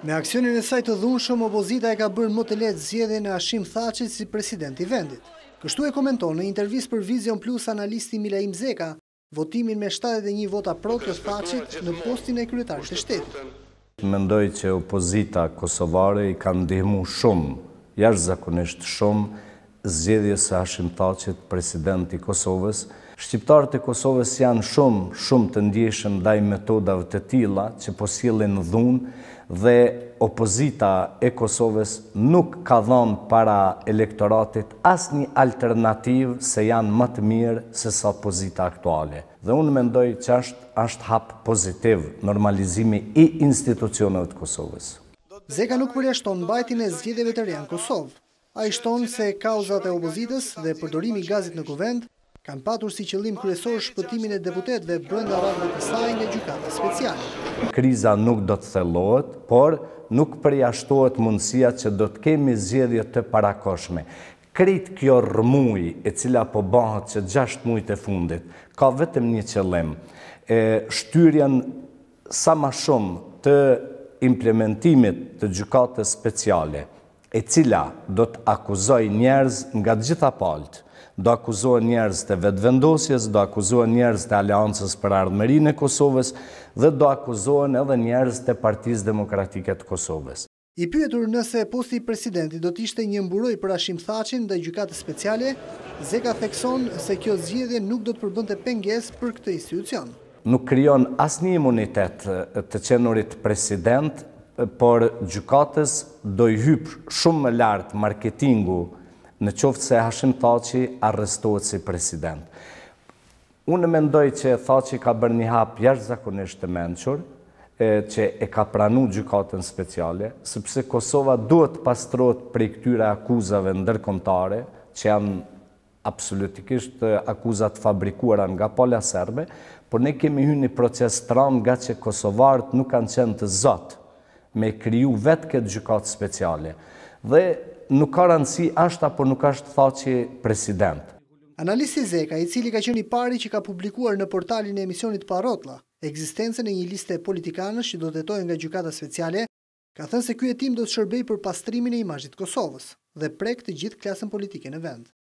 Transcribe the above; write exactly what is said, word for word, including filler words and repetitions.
Me aksionin e saj të dhunshëm, opozita e ka bërë më të lehtë zgjedhjen e Hashim Thaçit si president i vendit. Kështu e komenton në intervistë për Vision Plus analisti Milaim Zeka votimin me shtatëdhjetë e një vota pro të Thaçit në postin e kryetarit të shtetit. Mendoj që opozita kosovare i ka ndihmu shumë, jashtëzakonisht shumë, zgjedhjes së Hashim Thaçit president i Kosovës. Shqiptarët e Kosovës janë shumë, shumë të ndjeshëm ndaj metodave të tilla që po sjellin dhunë dhe opozita e Kosovës nuk ka dhënë para elektoratit asnjë alternativë se janë më të mirë se sa opozita aktuale. Dhe unë mendoj që është, është hap pozitiv normalizimi i institucioneve të Kosovës. Zeka nuk përjashton mbajtjen e zgjedhjeve të reja në Kosovë. Ai shton se kauzat e opozitës dhe përdorimi i gazit në kuvend kanë patur si qëllim kryesor shpëtimin e deputetëve brenda radhave të saj nga gjykata speciale. Kriza nuk do të thellohet, por nuk përjashtohet mundësia që do të kemi zgjedhje të parakohshme. Krejt kjo rrëmuj e cila po bëhet që gjashtë muajt e fundit, ka vetëm një qëllim, e shtyrjen sa më shumë të implementimit të gjykatës speciale, e cila do të akuzoj njerëz nga të gjitha palët. Do akuzohen njerëz të vetëvendosjes, do akuzohen njerëz të Aleancës për Ardhmërinë e Kosovës dhe do akuzohen edhe njerëz të Partisë Demokratike të Kosovës. I pyetur nëse posti i presidentit do të ishte një mburoj për Hashim Thaçin ndaj gjykatës speciale, Zeka thekson se kjo zgjedhje nuk do të përbënte pengesë për këtë institucion. Nuk krijon asnjë imunitet të qenurit president, por gjykatës do i hyp shumë më lart marketingu në qoftë se Hashim Thaçi arrestohet si president. Unë mendoj që Thaçi ka bërë një hap jashtëzakonisht të mençur, që e ka pranuar gjykatën speciale, sepse Kosova duhet të pastrohet prej këtyre akuzave ndërkombëtare, që janë absolutikisht akuzat fabrikuara nga pala serbe, por ne kemi hyrë në një proces të rëndë nga që kosovarët nuk kanë qenë të zot me kriju vetë këtë gjykatë speciale. Dhe nuk ka rëndësi është apo nuk është Thaçi president. Analisti Zeka, i cili ka qenë i pari që ka publikuar në portalin e emisionit Pa Rrotlla ekzistencën e një liste politikanësh që do të hetojnë nga gjykata speciale, ka thënë se ky hetim do të shërbejë për pastrimin e imazhit të Kosovës dhe prek të gjithë klasën politike në vend.